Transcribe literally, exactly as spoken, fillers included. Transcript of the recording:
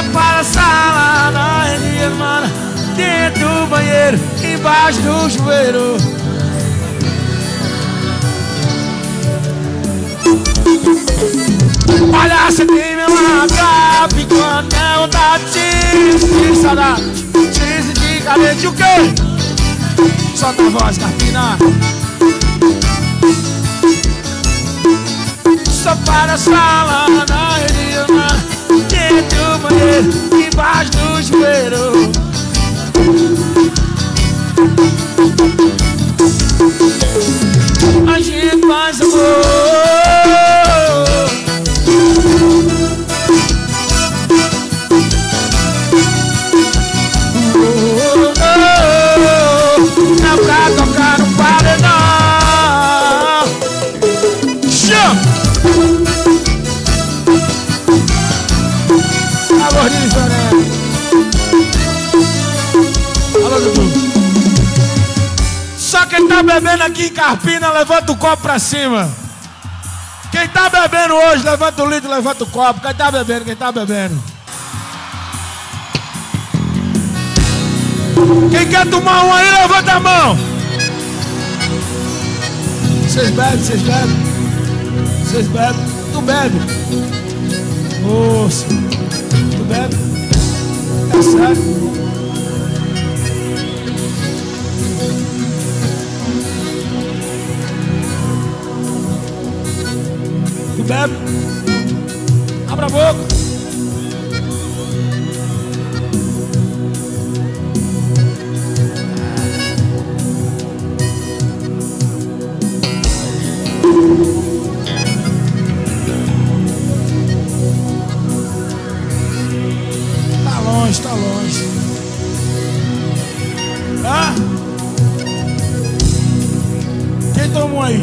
para a sala da rede irmã, dentro do banheiro, embaixo do chuveiro. Olha, você tem meu agape, quando é o da cheese de saudade, cheese de cadete, o quê? Solta a voz, Carpina. Só para a sala da rede irmã, dentro do banheiro, embaixo do chuveiro. A gente faz amor. Oh, oh, oh, não pra tocar no paredão. Chama! Alô, Rizonete. Alô, Dudu. Só quem tá bebendo aqui em Carpina, levanta o copo pra cima. Quem tá bebendo hoje, levanta o litro, levanta o copo. Quem tá bebendo, quem tá bebendo. Quem quer tomar um aí, levanta a mão. Vocês bebem, vocês bebem. Vocês bebem. Tu bebe. Moça. Tu bebe. É sério. Tu bebe. Abra a boca. Tá longe, tá longe. Ah? Quem tomou aí?